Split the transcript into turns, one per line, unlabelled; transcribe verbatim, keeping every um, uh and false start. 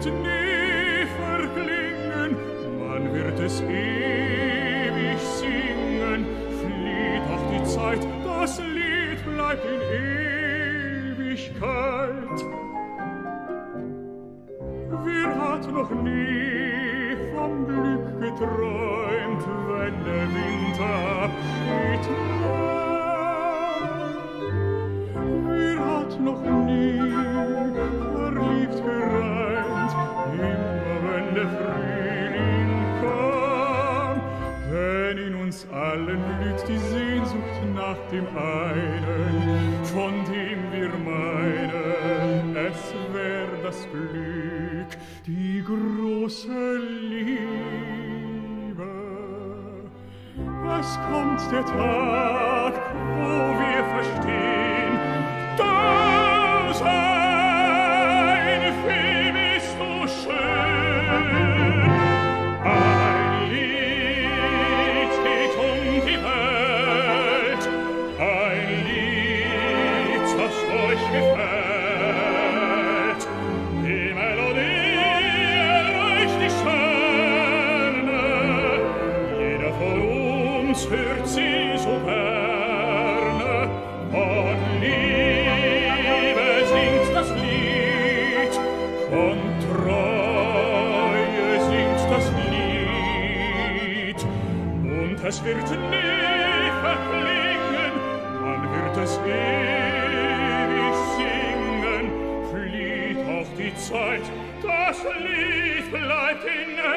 nie verklingen, man wird es ewig singen. Flieht auch die Zeit, das Lied bleibt in Ewigkeit. Wer hat noch nie vom Glück geträumt, wenn der Winter abschied nahm? Wer hat noch nie verliebt gereimt, immer wenn der Frühling kam? Denn in uns allen blüht die Sehnsucht nach dem einen, von dem wir meinen, es wär das Glück, die große Liebe. Es kommt der Tag, wo wir verstehen, dass ein Film ist so schön. Ein Lied geht um die Welt, ein Lied, das euch gefällt. Die Melodie erreicht die Sterne, jeder von uns hört sie so gerne. Von Liebe singt das Lied, von Treue singt das Lied, und es wird nie verklingen, man wird es ewig singen. Flieht auch die Zeit, das Lied bleibt in